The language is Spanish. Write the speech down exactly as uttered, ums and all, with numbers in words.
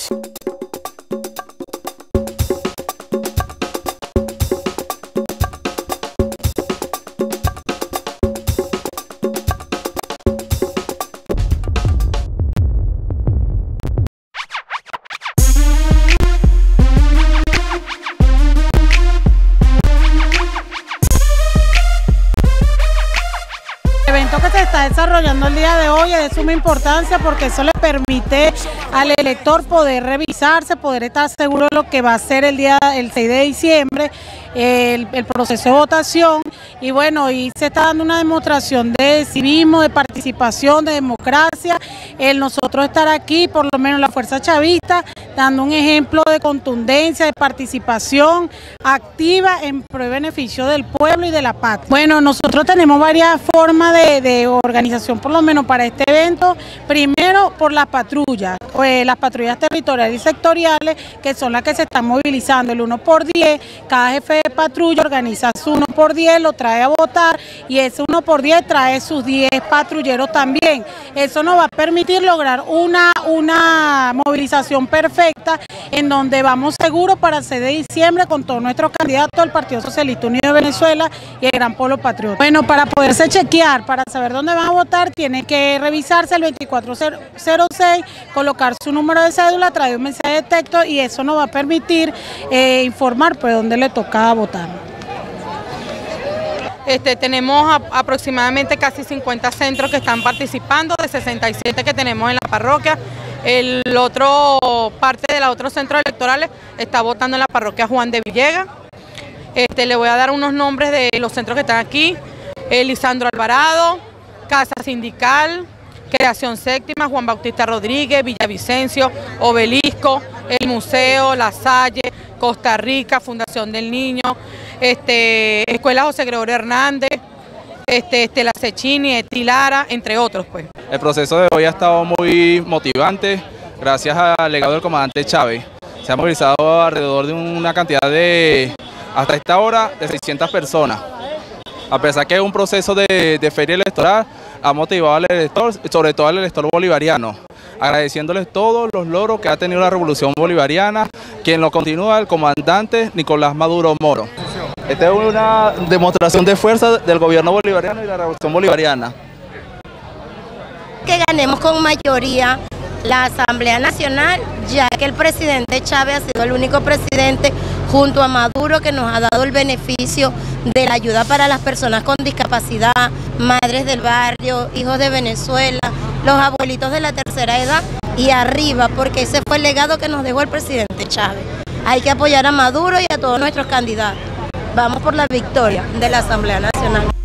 El evento que se está desarrollando el día de hoy es de suma importancia porque eso le permite al elector poder revisarse, poder estar seguro de lo que va a ser el día el seis de diciembre, el, el proceso de votación, y bueno, y se está dando una demostración de civismo, de participación, de democracia, el nosotros estar aquí, por lo menos la Fuerza Chavista, dando un ejemplo de contundencia, de participación activa en pro y beneficio del pueblo y de la patria. Bueno, nosotros tenemos varias formas de, de organización, por lo menos para este evento. Primero, por las patrullas, pues, las patrullas territoriales y sectoriales, que son las que se están movilizando, el uno por diez, cada jefe de patrulla organiza su uno por diez, lo trae a votar, y ese uno por diez trae sus diez patrulleros también. Eso nos va a permitir lograr una, una movilización perfecta en donde vamos seguros para el seis de diciembre con todos nuestros candidatos del Partido Socialista Unido de Venezuela y el Gran Pueblo Patriota. Bueno, para poderse chequear, para saber dónde van a votar, tiene que revisarse el veinticuatro cero seis, colocar su número de cédula, traer un mensaje de texto, y eso nos va a permitir eh, informar pues dónde le toca votar. Este, tenemos a, aproximadamente casi cincuenta centros que están participando, de sesenta y siete que tenemos en la parroquia. El otro, parte de los otros centros electorales está votando en la parroquia Juan de Villegas. Este, le voy a dar unos nombres de los centros que están aquí: Lisandro Alvarado, Casa Sindical, Creación Séptima, Juan Bautista Rodríguez, Villavicencio, Obelisco, el Museo, La Salle, Costa Rica, Fundación del Niño, este, Escuela José Gregorio Hernández, este, Estela Cecchini, Estilara, entre otros pues. El proceso de hoy ha estado muy motivante, gracias al legado del comandante Chávez. Se ha movilizado alrededor de una cantidad de, hasta esta hora, de seiscientas personas. A pesar que es un proceso de, de feria electoral, ha motivado al elector, sobre todo al elector bolivariano, agradeciéndoles todos los logros que ha tenido la revolución bolivariana, quien lo continúa el comandante Nicolás Maduro Moro. Esta es una demostración de fuerza del gobierno bolivariano y la revolución bolivariana. Que ganemos con mayoría la Asamblea Nacional, ya que el presidente Chávez ha sido el único presidente junto a Maduro que nos ha dado el beneficio de la ayuda para las personas con discapacidad, madres del barrio, hijos de Venezuela, los abuelitos de la tercera edad y arriba, porque ese fue el legado que nos dejó el presidente Chávez. Hay que apoyar a Maduro y a todos nuestros candidatos. Vamos por la victoria de la Asamblea Nacional.